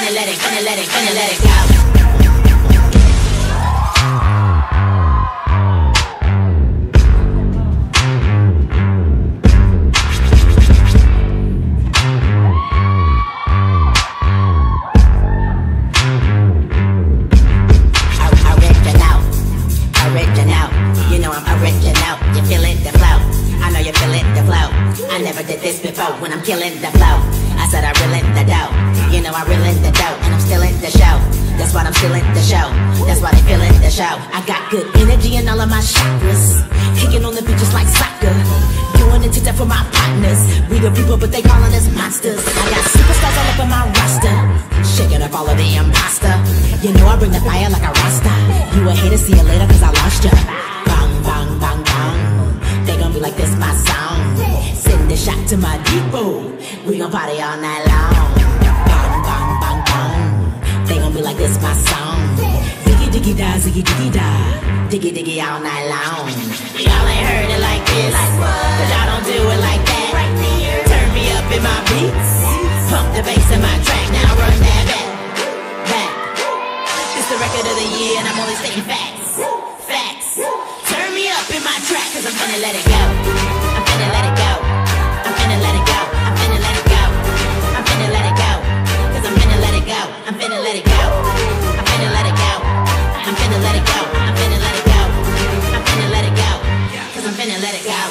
finna let it go. When I'm killing the flow, I said I real in the dough. You know I real in the dough, and I'm still in the show. That's why I'm still in the show. That's why they feeling the show. I got good energy in all of my chakras, kicking on the beat just like soccer, doing it to death for my partners. We the people, but they calling us monsters. I got superstars all up on my roster, shaking up all of the imposter. You know I bring the fire like a rasta. You a hater, see you later, cause I lost ya. Bang, bang, bang, bang. They gon' be like this, my song. Send the shot to my depot. We gon' party all night long. Bang, bang, bang, bang. They gon' be like this, my song. Diggy, diggy, da, ziggy, diggy, da. Diggy, diggy, all night long. Y'all ain't heard it like this, but y'all don't do it like that. Turn me up in my beats, pump the bass in my track. Now run that back, back. It's the record of the year, and I'm only stating facts, facts. Turn me up in my track, cause I'm finna let it go. I'm finna let it go. I'm finna let it go. I'm finna let it go. I'm finna let it go. Cause I'm finna let it go. I'm finna let it go. I'm finna let it go. I'm finna let it go. I'm finna let it go. I'm finna let it go. Cause I'm finna let it go.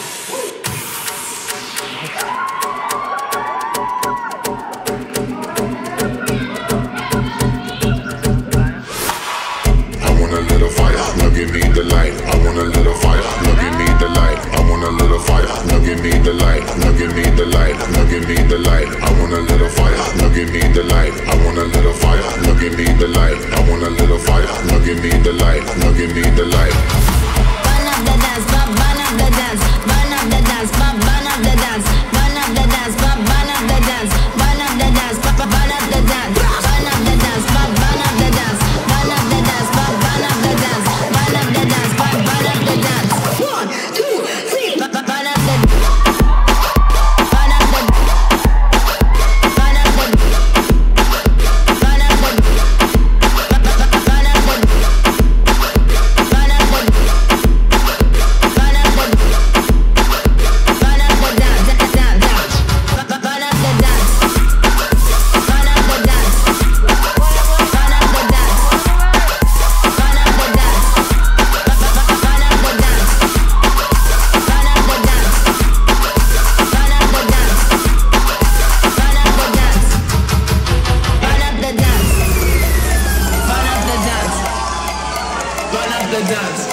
I want a little fire, now give me the light. I want a little fire, now give me the light. I want a little fire, now give me the light. Now give me the light, now give me the light. I want a little fire, now give me the light. I want a little fire, now give me the light. I want a little fire, now give me the light. Now give me the light. Burn up the dance, burn up the dance, burn up the dance, burn up the dance, burn up the dance, burn up the dance, burn up the dance, burn up the dance, burn up the dance, burn up the dance, burn up the dance, burn up the dance, burn up the dance, burn up the dance. 1, 2, 3, burn up the, burn up the, burn up the, burn up the, burn up the, burn up the, burn up the, burn up the Dance.